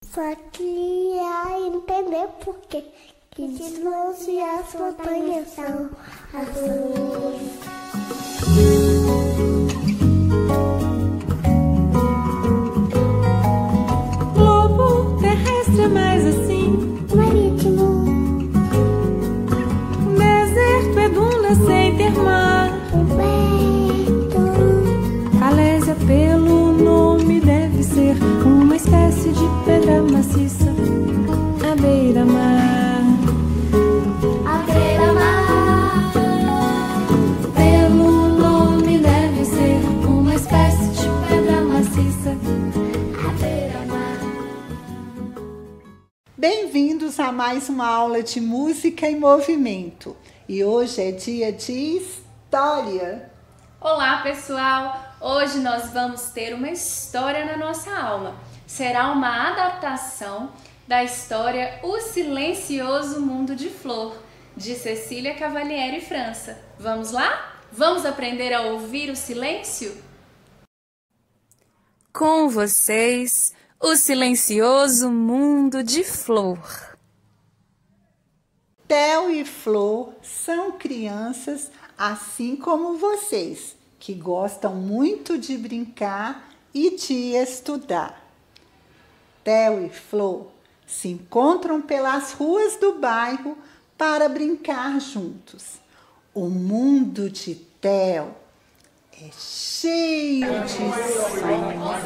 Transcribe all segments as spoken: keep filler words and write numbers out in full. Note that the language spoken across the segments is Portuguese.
Só queria entender por quê que de longe as montanhas são azuis. Globo terrestre é mais assim, Marítimo, deserto é duna sem ter mar. coberto, Falésia pelo nome deve ser uma espécie de pedra maciça à beira-mar. à beira-mar. Pelo nome deve ser uma espécie de pedra maciça. À beira-mar. Bem-vindos a mais uma aula de música em movimento. E hoje é dia de história. Olá, pessoal! Hoje nós vamos ter uma história na nossa aula. Será uma adaptação da história O Silencioso Mundo de Flor, de Cecília Cavalieri França. Vamos lá? Vamos aprender a ouvir o silêncio? Com vocês, O Silencioso Mundo de Flor. Theo e Flor são crianças assim como vocês, que gostam muito de brincar e de estudar. Theo e Flor se encontram pelas ruas do bairro para brincar juntos. O mundo de Theo é cheio de sonhos.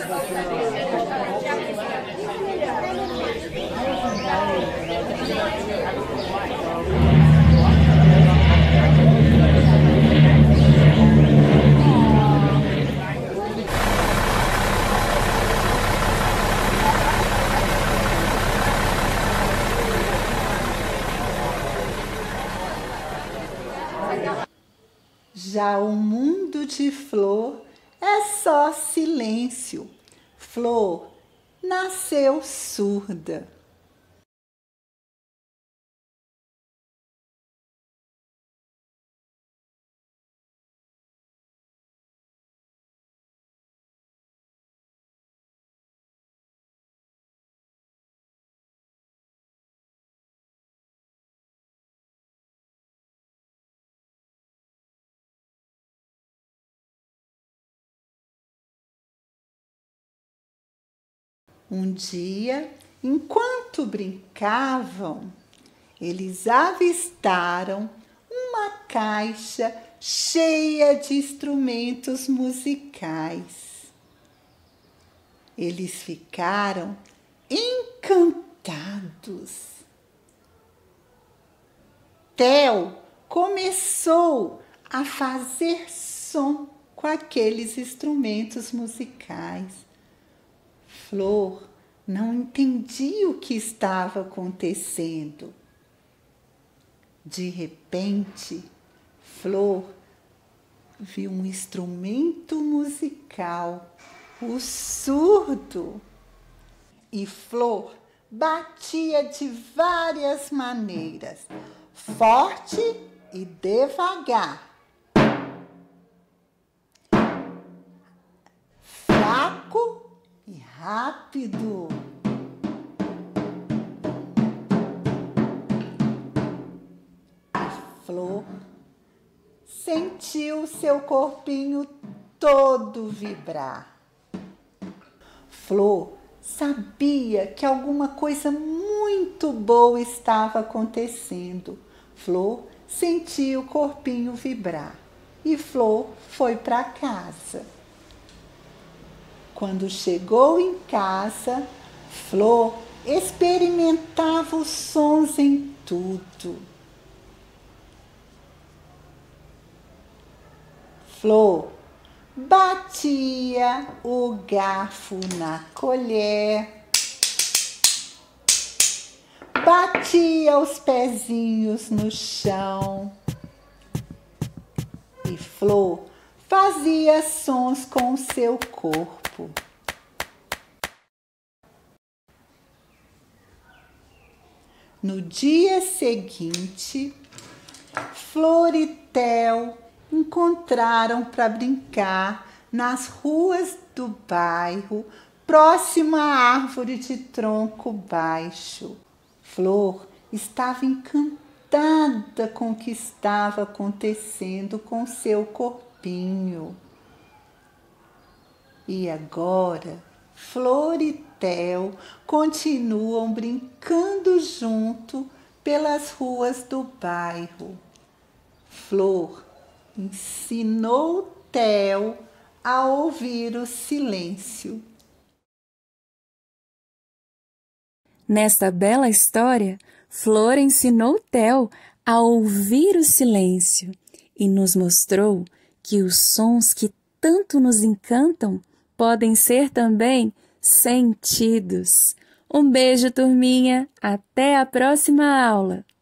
Já o mundo de Flor é só silêncio. Flor nasceu surda. Um dia, enquanto brincavam, eles avistaram uma caixa cheia de instrumentos musicais. Eles ficaram encantados. Theo começou a fazer som com aqueles instrumentos musicais. Flor não entendia o que estava acontecendo. De repente, Flor viu um instrumento musical, o surdo. E Flor batia de várias maneiras, forte e devagar, fraco e rápido. A Flor sentiu seu corpinho todo vibrar. Flor sabia que alguma coisa muito boa estava acontecendo. Flor sentiu o corpinho vibrar e Flor foi para casa. Quando chegou em casa, Flor experimentava os sons em tudo. Flor batia o garfo na colher, batia os pezinhos no chão e Flor fazia sons com o seu corpo. No dia seguinte, Flor e Theo encontraram para brincar nas ruas do bairro próxima árvore de tronco baixo. Flor estava encantada com o que estava acontecendo com seu corpinho. E agora, Flor e Theo continuam brincando junto pelas ruas do bairro. Flor ensinou Theo a ouvir o silêncio. Nesta bela história, Flor ensinou Theo a ouvir o silêncio e nos mostrou que os sons que tanto nos encantam podem ser também sentidos. Um beijo, turminha! Até a próxima aula!